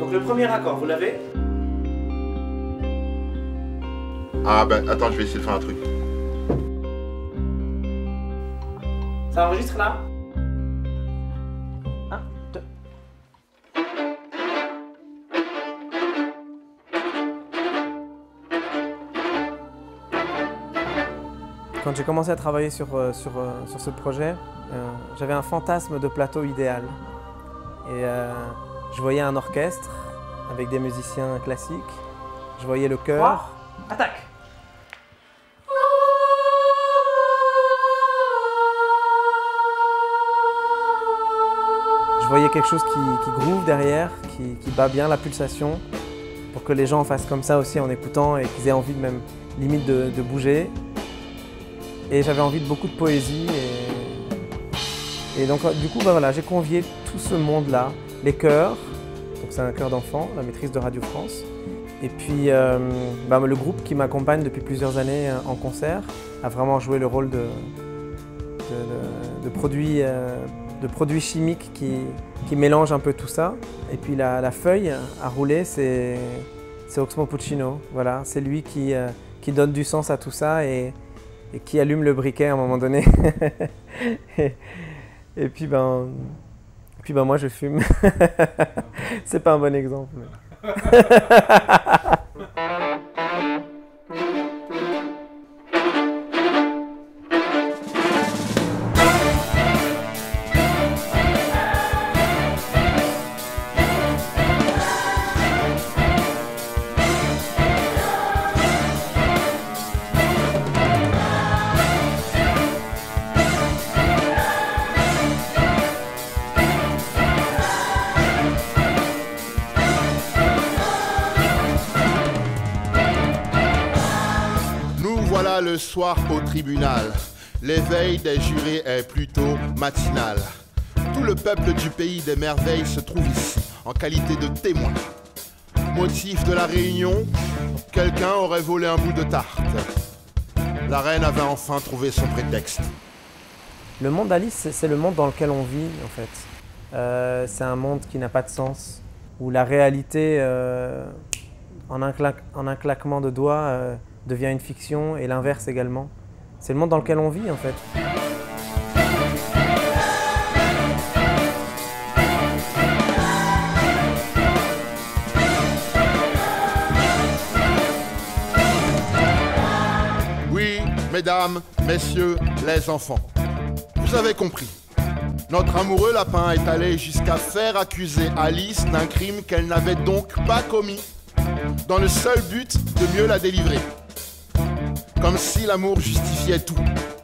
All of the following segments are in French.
Donc le premier accord, vous l'avez? Ah ben attends, je vais essayer de faire un truc. Ça enregistre là? 1, 2. Quand j'ai commencé à travailler sur ce projet, j'avais un fantasme de plateau idéal. Et je voyais un orchestre avec des musiciens classiques, je voyais le chœur. Attaque! Je voyais quelque chose qui groove derrière, qui bat bien la pulsation, pour que les gens fassent comme ça aussi en écoutant et qu'ils aient envie de même limite de bouger. Et j'avais envie de beaucoup de poésie. Et donc du coup, voilà, j'ai convié tout ce monde-là, les chœurs, donc c'est un chœur d'enfants, la maîtrise de Radio France, et puis le groupe qui m'accompagne depuis plusieurs années en concert a vraiment joué le rôle de produit chimique qui mélange un peu tout ça. Et puis la feuille à rouler, c'est Oxmo Puccino. Voilà, c'est lui qui donne du sens à tout ça et qui allume le briquet à un moment donné. et puis moi je fume. C'est pas un bon exemple. Mais... Voilà le soir au tribunal. L'éveil des jurés est plutôt matinal. Tout le peuple du pays des merveilles se trouve ici, en qualité de témoin. Motif de la réunion, quelqu'un aurait volé un bout de tarte. La reine avait enfin trouvé son prétexte. Le monde d'Alice, c'est le monde dans lequel on vit, en fait. C'est un monde qui n'a pas de sens, où la réalité, en un claquement de doigts, devient une fiction, et l'inverse également. C'est le monde dans lequel on vit, en fait. Oui, mesdames, messieurs, les enfants, vous avez compris. Notre amoureux lapin est allé jusqu'à faire accuser Alice d'un crime qu'elle n'avait donc pas commis, dans le seul but de mieux la délivrer. Comme si l'amour justifiait tout.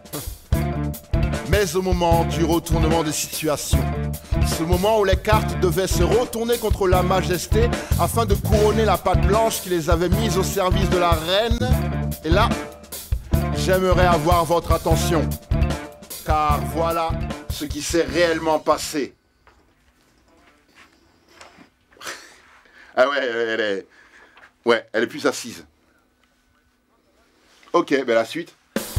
Mais au moment du retournement de situation, ce moment où les cartes devaient se retourner contre la majesté afin de couronner la patte blanche qui les avait mises au service de la reine, et là, j'aimerais avoir votre attention, car voilà ce qui s'est réellement passé. Ah ouais, elle est plus assise. Ok, ben la suite.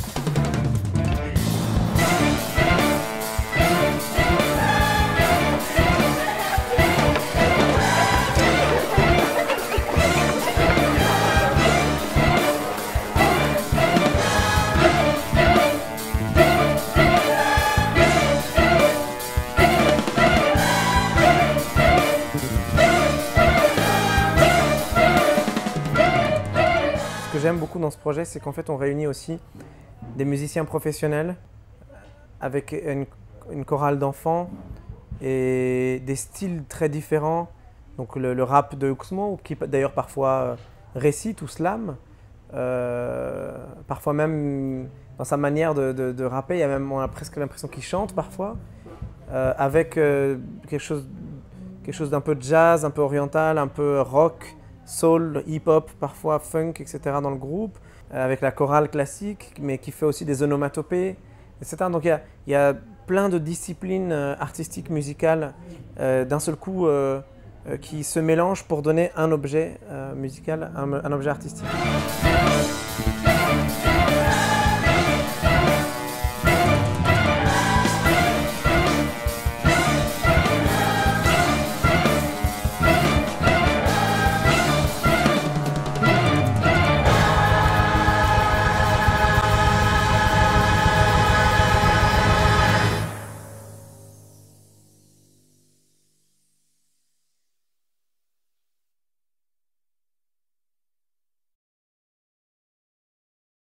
Ce que j'aime beaucoup dans ce projet, c'est qu'en fait on réunit aussi des musiciens professionnels avec une chorale d'enfants et des styles très différents. Donc le rap de Oxmo, qui d'ailleurs parfois récite ou slam, parfois même dans sa manière de rapper, on a presque l'impression qu'il chante parfois, avec quelque chose d'un peu jazz, un peu oriental, un peu rock, soul, hip-hop, parfois funk, etc. dans le groupe, avec la chorale classique, mais qui fait aussi des onomatopées, etc. Donc il y a plein de disciplines artistiques, musicales, d'un seul coup, qui se mélangent pour donner un objet musical, un objet artistique.